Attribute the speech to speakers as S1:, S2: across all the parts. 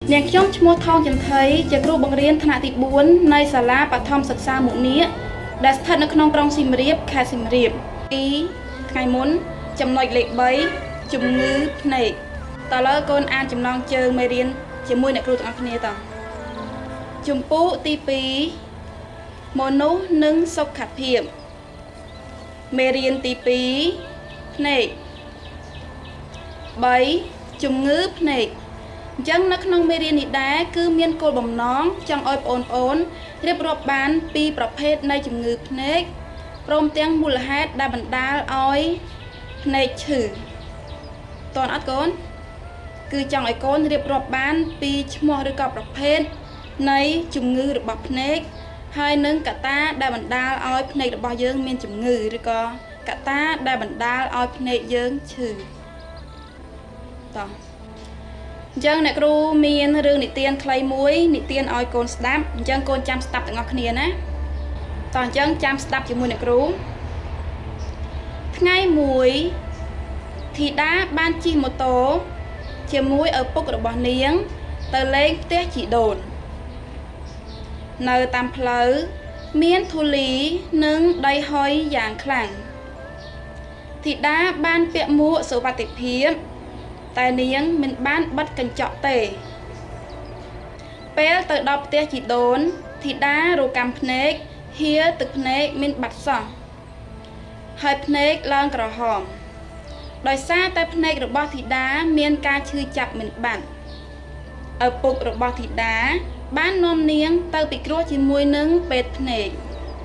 S1: អ្នកខ្ញុំឈ្មោះថងចន្ទ័យជាគ្រូបង្រៀនថ្នាក់ទី4នៃសាលាបឋមសិក្សាមុនីដែលស្ថិតនៅក្នុងក្រុងសៀមរាបខេត្តសៀមរាបពីថ្ងៃមុនចំណុចលេខ3ជំងឺភ្នែកតើឥឡូវកូនអានចំណងជើងមេរៀនជាមួយអ្នកគ្រូទាំងអស់គ្នាតជំពូកទី2មនុស្សនិងសុខភាពមេរៀនទី2ភ្នែក3ជំងឺភ្នែកអញ្ចឹងនៅក្នុងមេរៀននេះដែរគឺមានគោលបំណងចង់ឲ្យបងប្អូនរៀបរាប់បានពីប្រភេទនៃជំងឺភ្នែកព្រមទាំងមូលហេតុដែលបណ្ដាលឲ្យភ្នែកឈឺតើអត់កូនគឺចង់ឲ្យកូនរៀបរាប់បានពីឈ្មោះឬក៏ប្រភេទនៃជំងឺរបស់ភ្នែកហើយនឹងកត្តាដែលបណ្ដាលឲ្យភ្នែករបស់យើងមានជំងឺឬក៏កត្តាដែលបណ្ដាលឲ្យភ្នែកយើងឈឺតោះអញ្ចឹងអ្នកគ្រូមានរឿងនិទានខ្លីមួយនិទានឲ្យកូនស្ដាប់អញ្ចឹងកូនចាំស្ដាប់ទាំងអស់គ្នាណាតោះអញ្ចឹងចាំស្ដាប់ជាមួយអ្នកគ្រូថ្ងៃមួយធីតាបានជិះម៉ូតូជាមួយឪពុករបស់នាងទៅលេងផ្ទះជីដូននៅតាមផ្លូវមានធូលីនិងដីហុយយ៉ាងខ្លាំងធីតាបានពាក់មួកសុវត្ថិភាពតែនាងមិនបានបិទកញ្ចក់ទេពេលទៅដល់ផ្ទះជីដូនធីតារកម្មភ្នែកហៀទឹកភ្នែកមានបាត់សោះហើយភ្នែកឡើងក្រហមដោយសារតែភ្នែករបស់ធីតាមានការឈឺចាប់មិនបាត់ឪពុករបស់ធីតាបាននាំនាងទៅពិគ្រោះជាមួយនឹងពេទ្យភ្នែក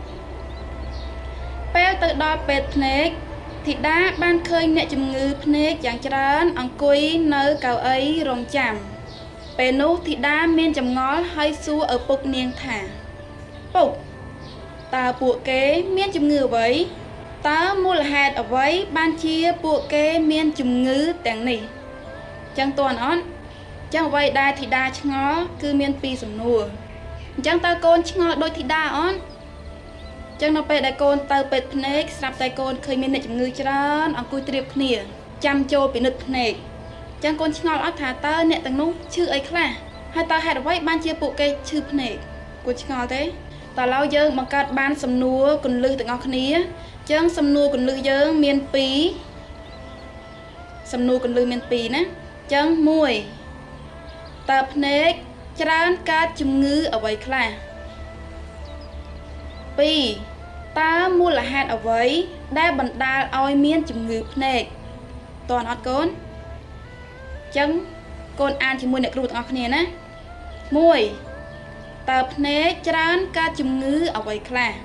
S1: ពេលទៅដល់ពេទ្យភ្នែកធីតាបានឃើញអ្នកជំងឺភ្នែកយ៉ាងច្រើនអង្គុយនៅកៅអីរង់ចាំពេលនោះធីតាមានចម្ងល់ហើយសួរឪពុកនាងថាពុកតើពួកគេមានជំងឺអ្វីតើមូលហេតុអ្វីបានជាពួកគេមានជំងឺទាំងនេះចឹងតើអត់ចឹងអ្វីដែលធីតាឆ្ងល់គឺមានពីរសំណួរអញ្ចឹងតើកូនឆ្ងល់ដូចធីតាអត់ចឹងនៅពេលដែលកូនទៅពេទ្យភ្នែកស្រាប់តែកូនឃើញមានអ្នកជំងឺច្រើនអង្គុយត្រៀបគ្នាចាំចូលពិនិត្យភ្នែកចឹងកូនឆ្ងល់អត់ថាតើអ្នកទាំងនោះឈឺអីខ្លះហើយតើហេតុអ្វីបានជាពួកគេឈឺភ្នែកកូនឆ្ងល់ទេតើឡើយយើងបង្កើតបានសំណួរគន្លឹះទាំងអស់គ្នាចឹងសំណួរគន្លឹះយើងមាន2សំណួរគន្លឹះមាន2ណាចឹង1តើភ្នែកច្រើនកើតជំងឺអ្វីខ្លះ2តើមូលហេតុអ្វីដែលបណ្ដាលឲ្យមានជំងឺភ្នែកតើអត់កូនចឹងកូនអានជាមួយអ្នកគ្រូទាំងអស់គ្នាណា1តើភ្នែកច្រើនកើតជំងឺអ្វីខ្លះ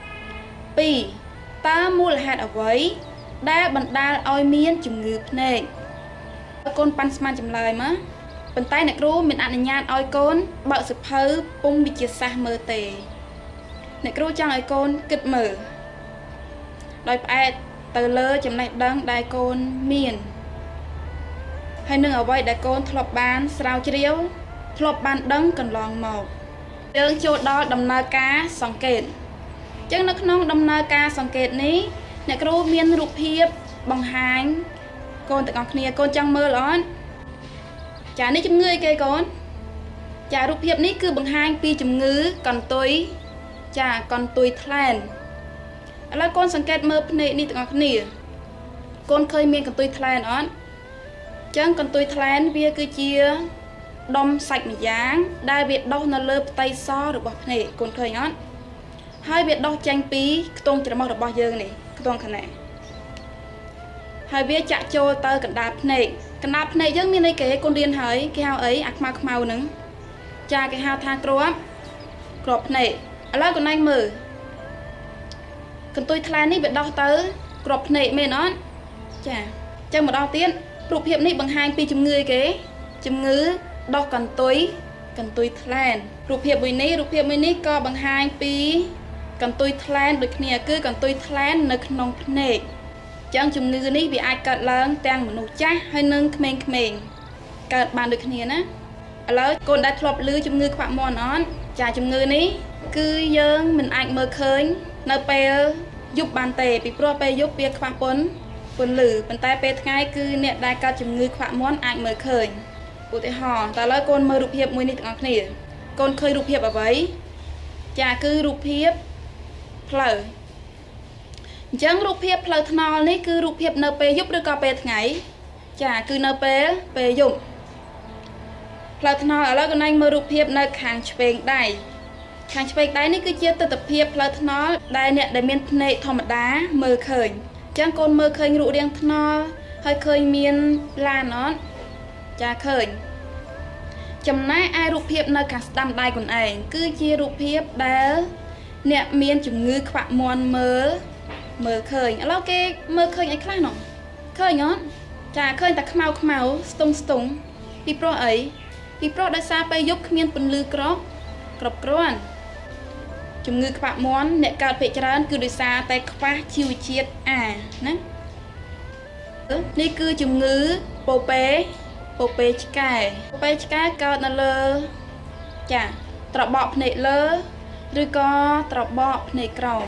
S1: 2តើមូលហេតុអ្វីដែលបណ្ដាលឲ្យមានជំងឺភ្នែកកូនប៉ាន់ស្មានចម្លើយមកប៉ុន្តែអ្នកគ្រូមិនអនុញ្ញាតឲ្យកូនបើកសៀវភៅពុំវិទ្យាសាស្ត្រមើលទេអ្នកគ្រូចង់ឲ្យកូនគិតមើលដោយផ្អែកទៅលើចំណេះដឹងដែលកូនមានហើយនឹងអ្វីដែលកូនធ្លាប់បានស្រាវជ្រាវធ្លាប់បានដឹងកន្លងមកយើងចូលដល់ដំណើរការសង្កេតអញ្ចឹងនៅក្នុងដំណើរការសង្កេតនេះអ្នកគ្រូមានរូបភាពបង្ហាញកូនទាំងអស់គ្នាកូនចង់មើលអត់ចានេះជំងឺអីគេកូនចារូបភាពនេះគឺបង្ហាញពីជំងឺកន្ទុយចាកន្ទុយថ្លែនឥឡូវកូនសង្កេតមើលភ្នែកនេះទាំងអស់គ្នាកូនឃើញមានកន្ទុយថ្លែនអត់ចឹងកន្ទុយថ្លែនវាគឺជាដុំសាច់ម្យ៉ាងដែលវាដុះនៅលើផ្ទៃសរបស់ភ្នែកកូនឃើញអត់ហើយវាដុះចេញពីខ្ទង់ច្រមុះរបស់យើងនេះខ្ទង់ខ្នែហើយវាចាក់ចូលទៅកណ្ដាលភ្នែកយើងមានអីគេកូនរៀនហើយគេហៅអីអាខ្មៅហ្នឹងចាគេហៅថាគ្រាប់ភ្នែកឥឡូវកូនឯងមើលកន្ទុយថ្លែននេះវាដោះទៅគ្រាប់ភ្នែកមែនអត់ចាអញ្ចឹងម្ដងទៀតរូបភាពនេះបង្ហាញពីជំងឺអីគេជំងឺដោះកន្ទុយថ្លែនរូបភាពមួយនេះក៏បង្ហាញពីកន្ទុយថ្លែនដូចគ្នាគឺកន្ទុយថ្លែននៅក្នុងភ្នែកអញ្ចឹងជំងឺនេះវាអាចកើតឡើងទាំងមនុស្សចាស់ហើយនិងក្មេងៗកើតបានដូចគ្នាណាឥឡូវកូនដែលធ្លាប់ឮជំងឺខ្វាក់មាត់អត់ចាជំងឺនេះគឺយើងមិនអាចមើលឃើញនៅពេលយប់បានទេពីព្រោះពេលយប់វាខ្វះពន្លឺប៉ុន្តែពេលថ្ងៃគឺអ្នកដែលកើតជំងឺខ្វាក់មាត់អាចមើលឃើញឧទាហរណ៍តើឡើយកូនមើលរូបភាពមួយនេះទាំងអស់គ្នាកូនឃើញរូបភាពអ្វីចាគឺរូបភាពផ្លូវអញ្ចឹងរូបភាពផ្លូវថ្នល់នេះគឺរូបភាពនៅពេលយប់ឬក៏ពេលថ្ងៃចាគឺនៅពេលយប់ផ្លូវថ្នល់ឥឡូវកូនឯងមើលរូបភាពនៅខាងឆ្វេងដៃខាងឆ្វេងដៃនេះគឺជាទិដ្ឋភាពផ្លូវថ្នល់ដែលអ្នកដែលមានភ្នែកធម្មតាមើលឃើញអញ្ចឹងកូនមើលឃើញរូបរាងថ្នល់ហើយឃើញមានឡានអត់ចាឃើញចំណែកឯរូបភាពនៅខាងស្ដាំដៃខ្លួនឯងគឺជារូបភាពដែលអ្នកមានជំងឺខ្វាក់មាន់មើលឃើញឥឡូវគេមើលឃើញអីខ្លះនោះឃើញអត់ចាឃើញតែខ្មៅស្ទង់ពីព្រោះអីពីព្រោះដោយសារពេលយប់គ្មានពន្លឺគ្រប់គ្រាន់ជំងឺខ្វាក់មាន់អ្នកកើតភាគច្រើនគឺដោយសារតែខ្វះជីវជាតិអាណានេះគឺជំងឺពពែឆ្កែកើតនៅលើចាត្របកភ្នែកលើឬក៏ត្របកភ្នែកក្រោម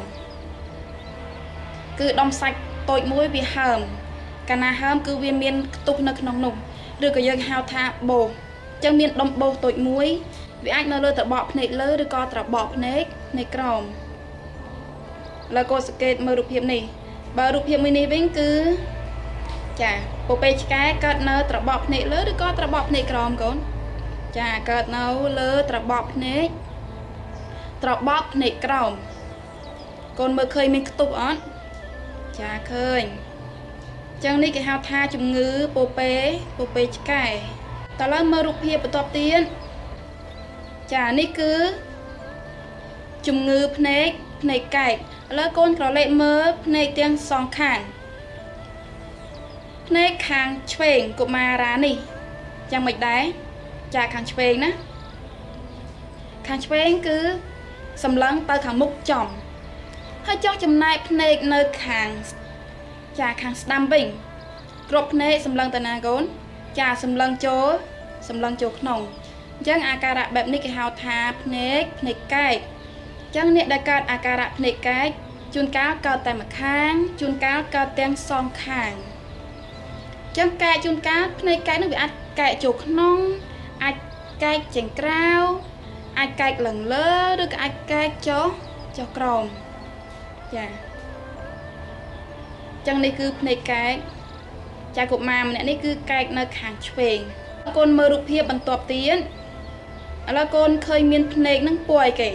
S1: គឺដុំសាច់តូចមួយវាហើមកាលណាហើមគឺវាមានខ្ទុះនៅក្នុងនោះឬក៏យើងហៅថាបោសអញ្ចឹងមានដុំបោសតូចមួយវាអាចនៅលើត្របកភ្នែកលើឬក៏ត្របកភ្នែកក្រោមแล้วក៏សង្កេតមើលរូបភាពនេះបើរូបភាពមួយនេះវិញគឺចាពពែឆ្កែកើតនៅត្របកភ្នែកលើឬក៏ត្របកភ្នែកក្រោមកូនចាកើតនៅលើត្របកភ្នែកក្រោមកូនមើលឃើញមានខ្ទុះអត់ចាឃើញអញ្ចឹងនេះគេហៅថាជំងឺពពែឆ្កែតើឡើយមើលរូបភាពបន្ទាប់ទៀតចានេះគឺជំងឺភ្នែកកែកឥឡូវកូនក្រឡេកមើលភ្នែកទាំងសងខាងភ្នែកខាងឆ្វេងកុមារានេះយ៉ាងម៉េចដែរចាខាងឆ្វេងណាខាងឆ្វេងគឺសម្លឹងទៅខាងមុខចំហើយចុះចំណែកភ្នែកនៅខាងស្ដាំវិញក្របភ្នែកសម្លឹងទៅណាកូនចាសម្លឹងចូលក្នុងអញ្ចឹងអាការៈបែបនេះគេហៅថាភ្នែកកែកអញ្ចឹងអ្នកដែលកើតអាការៈភ្នែកកែកជួនកាលកើតតែម្ខាងជួនកាលកើតទាំងសងខាងអញ្ចឹងកែកជួនកាលភ្នែកកែកនោះវាអាចកែកចូលក្នុងអាចកែកចេញក្រៅអាចកែកឡើងលើឬក៏អាចកែកចុះក្រោមចាអញ្ចឹងនេះគឺភ្នែកកែកចាកុមារម្នាក់នេះគឺកែកនៅខាងឆ្វេងកូនមើលរូបភាពបន្ទាប់ទៀតឥឡូវកូនឃើញមានភ្នែកនឹងពណ៌អីគេ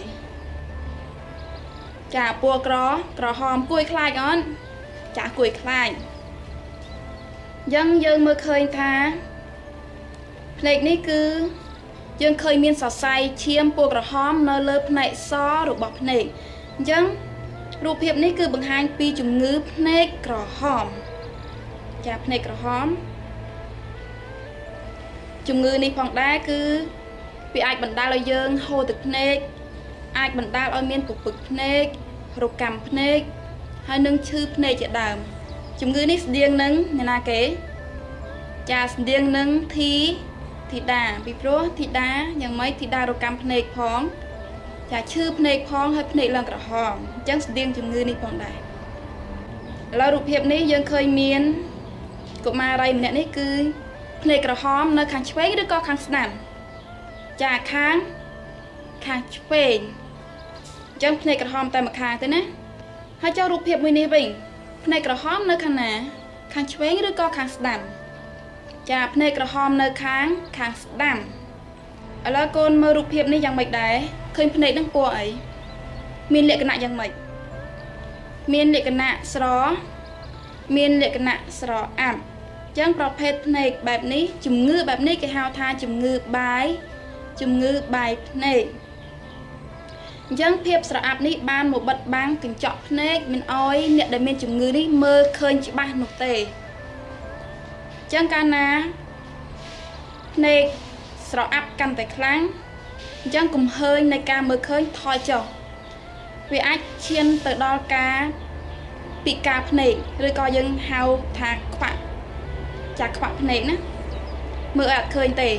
S1: ចាពណ៌ក្រហមគួយខ្លាចអត់ចាគួយខ្លាចអញ្ចឹងយើងមើលឃើញថាភ្នែកនេះគឺយើងឃើញមានសរសៃឈាមពណ៌ក្រហមនៅលើផ្នែកសរបស់ភ្នែកអញ្ចឹងរូបភាពនេះគឺបង្ហាញពីជំងឺភ្នែកក្រហមចាភ្នែកក្រហមជំងឺនេះផងដែរគឺវាអាចបណ្ដាលឲ្យយើងហូរទឹកភ្នែកអាចបណ្ដាលឲ្យមានពពឹកភ្នែករកាំភ្នែកហើយនឹងឈឺភ្នែកជាដើមជំងឺនេះស្តៀងនឹងអ្នកណាគេចាស្តៀងនឹងធីតាពីព្រោះធីតាយ៉ាងម៉េចធីតារកាំភ្នែកផងចាឈឺភ្នែកផងហើយភ្នែកឡើងក្រហមអញ្ចឹងស្តៀងជំងឺនេះផងដែរឥឡូវរូបភាពនេះយើងឃើញមានកុមារីម្នាក់នេះគឺភ្នែកក្រហមនៅខាងឆ្វេងឬក៏ខាងស្ដាំចាខាងឆ្វេងអញ្ចឹងភ្នែកក្រហមតែម្ខាងទេណាហើយចូលរូបភាពមួយនេះវិញភ្នែកក្រហមនៅខាងណាខាងឆ្វេងឬក៏ខាងស្ដាំចាភ្នែកក្រហមនៅខាងស្ដាំឥឡូវកូនមើលរូបភាពនេះយ៉ាងម៉េចដែរឃើញភ្នែកនឹងពណ៌អីមានលក្ខណៈយ៉ាងម៉េចមានលក្ខណៈស្រអាប់អញ្ចឹងប្រភេទភ្នែកបែបនេះជំងឺបែបនេះគេហៅថាជំងឺបាយភ្នែកអញ្ចឹងភាពស្រអាប់នេះបានមកបិទបាំងកញ្ចក់ភ្នែកមិនអោយអ្នកដែលមានជំងឺនេះមើលឃើញច្បាស់នោះទេអញ្ចឹងកាលណាភ្នែកស្រអាប់កាន់តែខ្លាំងអញ្ចឹងគំហើញនៃការមើលឃើញថយចុះវាអាចឈានទៅដល់ការពិការភ្នែកឬក៏យើងហៅថាខ្វាក់ភ្នែកណាមើលអត់ឃើញទេ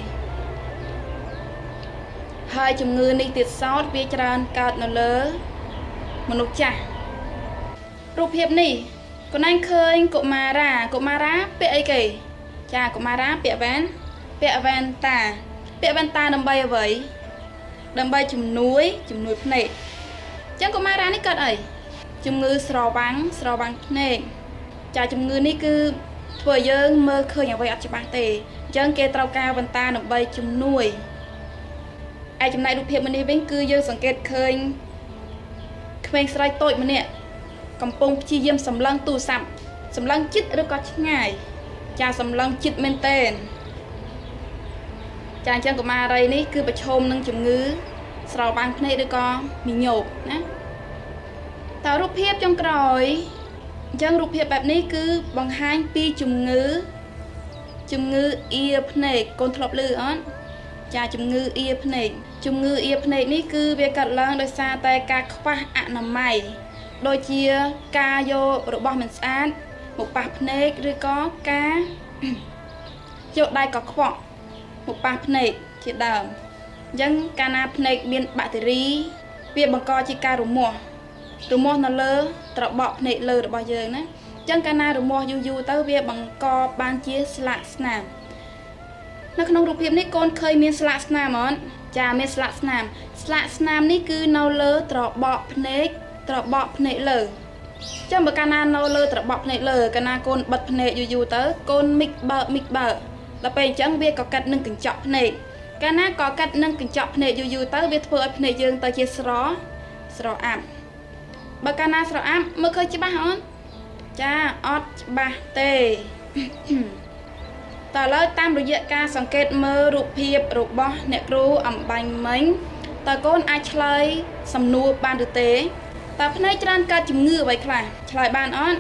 S1: ហើយជំងឺនេះទៀតសោតវាច្រើនកើតនៅលើមនុស្សចាស់រូបភាពនេះកូនឯងឃើញកុមារាពាក់អីគេចាកុមារាពាក់វ៉ានពាក់វ៉ែនតាដើម្បីអ្វីដើម្បីជំនួយភ្នែកអញ្ចឹងកុមារានេះកើតអីជំងឺស្រវាំងភ្នែកចាជំងឺនេះគឺធ្វើឲ្យយើងមើលឃើញអ្វីអត់ច្បាស់ទេអញ្ចឹងគេត្រូវការវ៉ែនតាដើម្បីជំនួយឯចំណែករូបភាពមួយនេះវិញគឺយើងសង្កេតឃើញក្មេងស្រីតូចម្នាក់កំពុងព្យាយាមសម្លឹងទូរស័ព្ទសម្លឹងជិតឬក៏ឆ្ងាយចាសម្លឹងជិតមែនទែនចាអញ្ចឹងកុមារីនេះគឺប្រឈមនឹងជំងឺស្រវាំងភ្នែកឬក៏មីញោកណាតើរូបភាពចុងក្រោយអញ្ចឹងរូបភាពបែបនេះគឺបង្ហាញពីជំងឺអៀភ្នែកកូនធ្លាប់ឮអត់ចាជំងឺអៀភ្នែកនេះគឺវាកើតឡើងដោយសារតែការខ្វះអនាម័យដូចជាការយករបស់មិនស្អាតមកប៉ះភ្នែកឬក៏ការយកដៃកខ្វក់មកប៉ះភ្នែកជាដើមអញ្ចឹងកាលណាភ្នែកមានបាក់តេរីវាបង្កជាការរមាស់នៅលើត្របកភ្នែកលើរបស់យើងណាអញ្ចឹងកាលណារមាស់យូរទៅវាបង្កបានជាស្លាកស្នាមនៅក្នុងរូបភាពនេះកូនឃើញមានស្លាកស្នាមអត់ចាមានស្លាកស្នាមនេះគឺនៅលើត្របកភ្នែកលើចាំបើកាលណានៅលើត្របកភ្នែកលើកាលណាកូនបិទភ្នែកយូរទៅកូនមិចបើដល់ពេលអញ្ចឹងវាក៏កាត់នឹងកញ្ចក់ភ្នែកកាលណាក៏កាត់នឹងកញ្ចក់ភ្នែកយូរទៅវាធ្វើឲ្យភ្នែកយើងទៅជាស្រអាប់បើកាលណាស្រអាប់មើលឃើញច្បាស់អត់ចាអត់ច្បាស់ទេតើឥឡូវតាមរយៈការសង្កេតមើលរូបភាពរបស់អ្នកគ្រូអំបញ្ញមិញតើកូនអាចឆ្លើយសំណួរបានឬទេតើភ្នែកច្រើនកើតជំងឺអ្វីខ្លះឆ្លើយបានអត់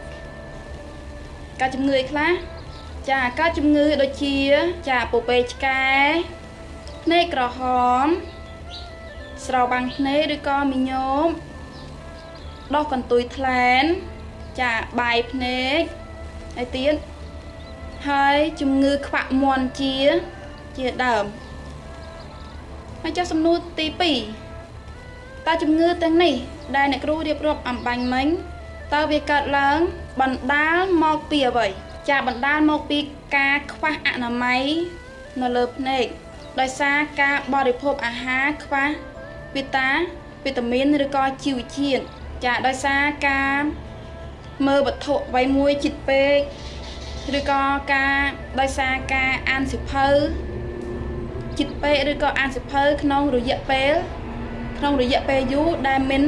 S1: កើតជំងឺអីខ្លះចាកើតជំងឺដូចជាចាពពែឆ្កែភ្នែកក្រហមស្រវាំងភ្នែកឬក៏មីញោមដោះកន្ទុយថ្លែនចាបាយភ្នែកហើយទៀតហើយជំងឺខ្វាក់មាន់ជាដើមហើយចុះសំណួរទី2តើជំងឺទាំងនេះដែលអ្នកគ្រូរៀបរាប់អំបញ្ញមិញតើវាកើតឡើងបណ្ដាលមកពីអ្វីចាបណ្ដាលមកពីការខ្វះអនាម័យនៅលើភ្នែកដោយសារការបរិភោគអាហារខ្វះវីតាមីនឬក៏ជីវជាតិចាដោយសារការមើលវត្ថុអ្វីមួយជិតពេកឬក៏ដោយសារការអានសៀវភៅជិតពេកឬក៏អានសៀវភៅក្នុងរយៈពេលយូរដែលមិន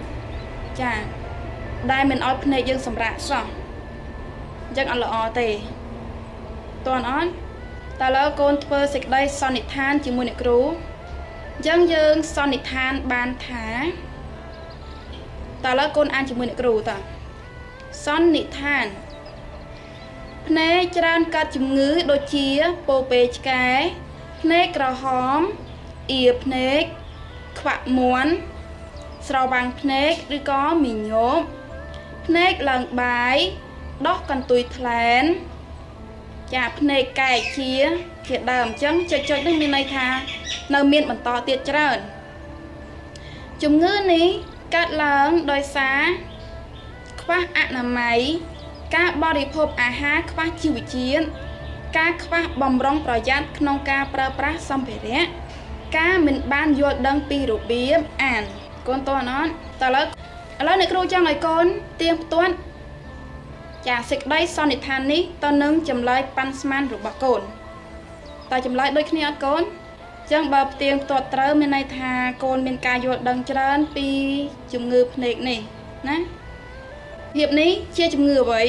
S1: ឲ្យភ្នែកយើងសម្រាកសោះអញ្ចឹងអត់ល្អទេតើអត់តើឥឡូវកូនធ្វើសេចក្តីសន្និដ្ឋានជាមួយអ្នកគ្រូអញ្ចឹងយើងសន្និដ្ឋានបានថាតើឥឡូវកូនអានជាមួយអ្នកគ្រូតើសន្និដ្ឋានភ្នែកច្រើនកើតជំងឺដូចជាពពែឆ្កែភ្នែកក្រហមអៀភ្នែកខ្វាក់មាន់ស្រវាំងភ្នែកឬក៏មីញោមភ្នែកឡើងបាយដោះកន្ទុយថ្លែនចាភ្នែកកែកជាដើមអញ្ចឹងចុចនេះមានន័យថានៅមានបន្តទៀតច្រើនជំងឺនេះកើតឡើងដោយសារខ្វះអនាម័យការបរិភោគអាហារខ្វះជីវជាតិការខ្វះបម្រុងប្រយ័ត្នក្នុងការប្រើប្រាស់សម្ភារៈការមិនបានយល់ដឹងពីរបៀបអានកូនតើអត់តើឥឡូវអ្នកគ្រូចង់ឲ្យកូនទៀងផ្ទាត់ចាសេចក្តីសន្និដ្ឋាននេះទៅនឹងចម្លើយប៉ាន់ស្មានរបស់កូនតើចម្លើយដូចគ្នាអត់កូនអញ្ចឹងបើផ្ទៀងផ្ទាត់ត្រូវមានន័យថាកូនមានការយល់ដឹងច្រើនពីជំងឺភ្នែកនេះណាភាពនេះជាជំងឺអ្វី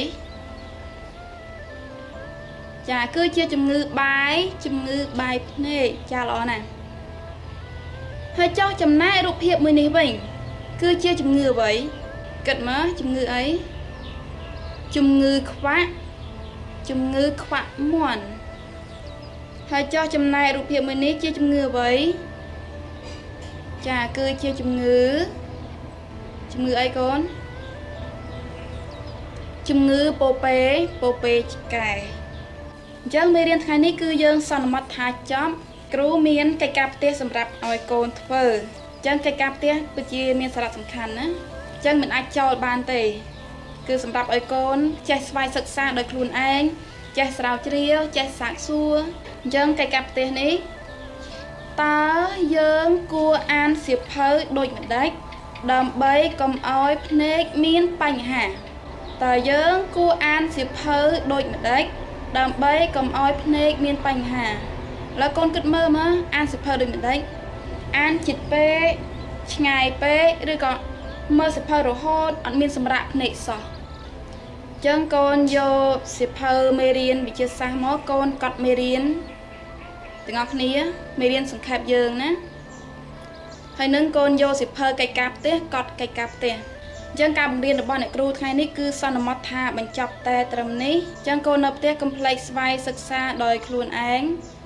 S1: ចាគឺជាជំងឺបាយភ្នែកចាល្អណាស់ហើយចុះចំណែករូបភាពមួយនេះវិញគឺជាជំងឺអ្វីគិតមើលជំងឺអីជំងឺខ្វាក់មាន់ហើយចុះចំណែករូបភាពមួយនេះជាជំងឺអ្វីចាគឺជាជំងឺអីកូនជំងឺពពែឆ្កែអញ្ចឹងមេរៀនថ្ងៃនេះគឺយើងសន្មតថាចប់គ្រូមានកិច្ចការផ្ទះសម្រាប់ឲ្យកូនធ្វើអញ្ចឹងកិច្ចការផ្ទះពិតជាមានសារៈសំខាន់ណាអញ្ចឹងមិនអាចចោលបានទេគឺសម្រាប់ឲ្យកូនចេះស្វ័យសិក្សាដោយខ្លួនឯងចេះស្រាវជ្រាវចេះសាកសួរអញ្ចឹងកិច្ចការផ្ទះនេះតើយើងគួរអានសៀវភៅដូចម្ដេចដើម្បីកុំឲ្យភ្នែកមានបញ្ហាតើយើងគួរអានសៀវភៅដូចម្ដេចដើម្បីកុំឲ្យភ្នែកមានបញ្ហាแล้วកូនគិតមើលមកអានសៀវភៅដូចម្ដេចអានជិតពេកឆ្ងាយពេកឬក៏មើលសៀវភៅរហូតអត់មានសម្រាប់ភ្នែកសោះចឹងកូនយកសៀវភៅមេរៀនវិទ្យាសាស្ត្រមកកូនកត់មេរៀនទាំងអស់គ្នាមេរៀនសង្ខេបយើងណាហើយនឹងកូនយកសៀវភៅកិច្ចការផ្ទះកត់កិច្ចការផ្ទះអញ្ចឹងការបង្រៀនរបស់អ្នកគ្រូថ្ងៃនេះគឺសន្មតថាបញ្ចប់តែត្រឹមនេះអញ្ចឹងកូននៅផ្ទះកុំភ្លេចស្វ័យសិក្សាដោយខ្លួនឯង